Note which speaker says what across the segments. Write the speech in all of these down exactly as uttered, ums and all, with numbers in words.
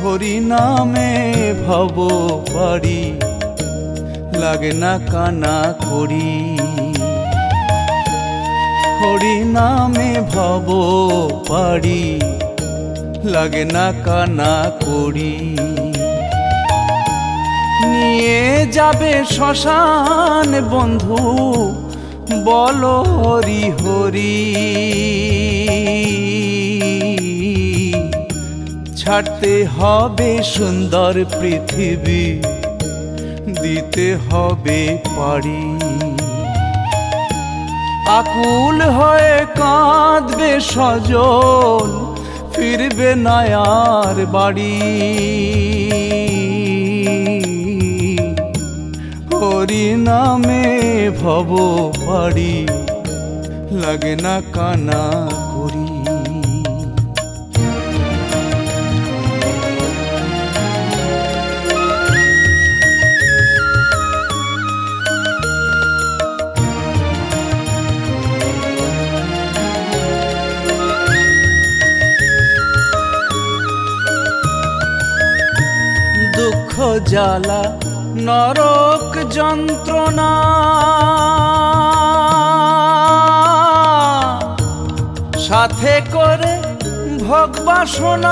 Speaker 1: হরি নামে ভব পারি লাগে না কানা করি। হরি নামে ভব পারি লাগে না কানা করি। নিয়ে যাবে শ্মশান বন্ধু বলো হরি হরি। ছাড়তে হবে সুন্দর পৃথিবী দিতে হবে পারি। আকুল হয়ে কাঁদবে সজন ফিরবে নায়ার বাড়ি। হরি নামে ভব পারি লাগে না কানা করি। দুঃখ জ্বালা নরক যন্ত্রণা সাথে করে ভোগ বাসনা।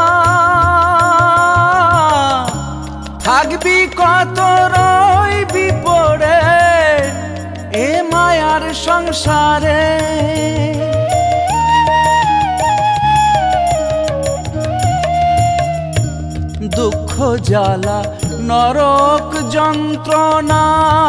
Speaker 1: থাকবি কত রইবি পড়ে এ মায়ার সংসারে। দুঃখ জ্বালা নরক যন্ত্রণা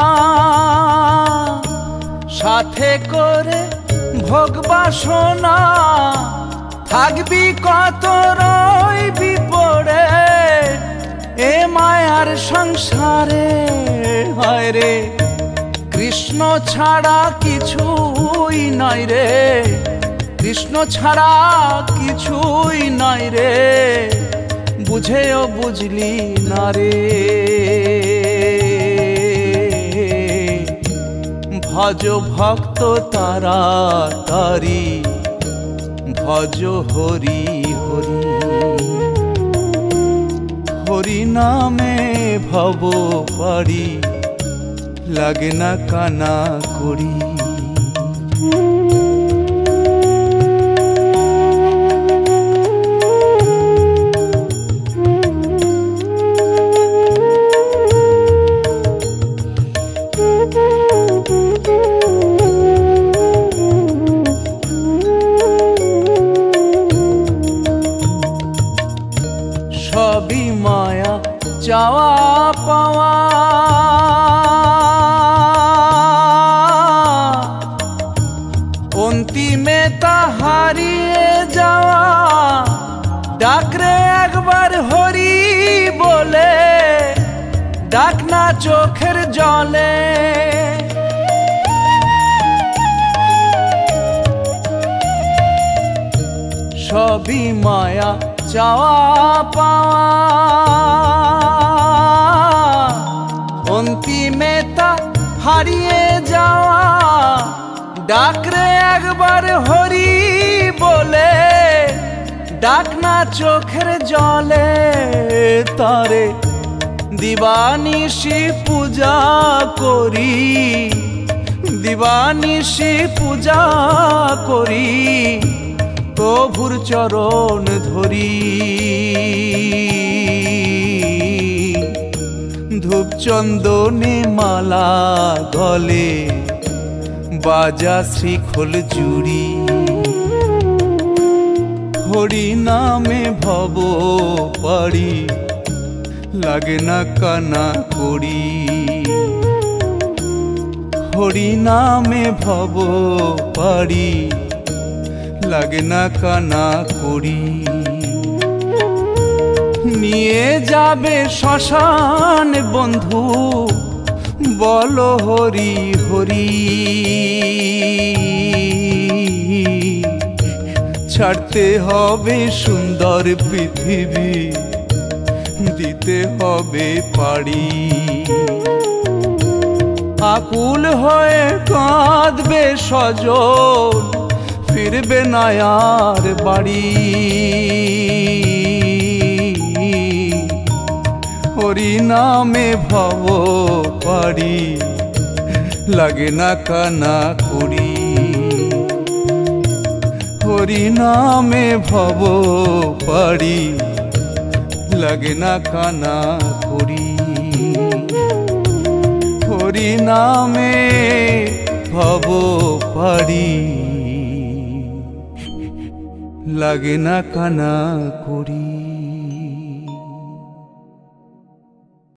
Speaker 1: সাথে করে ভোগ বাসনা। থাকবি কত রইবি পড়ে এ মায়ার সংসারে। হয় রে কৃষ্ণ ছাড়া কিছুই নাই রে, কৃষ্ণ ছাড়া কিছুই নাই রে। বুঝেও বুঝলি না রে। ভজ ভক্ত তারা তারি ভজ হরি হরি। হরি নামে ভব পারি লাগে না কানা করি। সবই মায়া চাওয়া পাওয়া অন্তিমে তা হারিয়ে যাওয়া। ডাকরে একবার হরি বলে ডাক না চোখের জলে। সবই মায়া চাওয়া পাওয়া অন্তিমে তা হারিয়ে যাওয়া। ডাকরে একবার হরি বলে ডাক না চোখের জলে। তারে দিবানিশি পূজা করি দিবানিশি পূজা করি। প্রভুর চরণ ধরি ধূপ চন্দনে মালা গলে বাজা শ্রীখোল জুড়ি। হরি নামে ভব পারি লাগে না কানা করি। হরি নামে ভব পারি লাগে না কানা করি। নিয়ে যাবে শ্মশান বন্ধু বলো হরি হরি। ছাড়তে হবে সুন্দর পৃথিবী দিতে হবে পারি। আকুল হয়ে কাঁদবে সজন ফিরবে নায়ার বাড়ি। হরি নামে ভব পারি লাগে না কানা করি হরি নামে ভব পারি লাগে না কানা করি হরি নামে ভব পারি লাগে না কানা করি।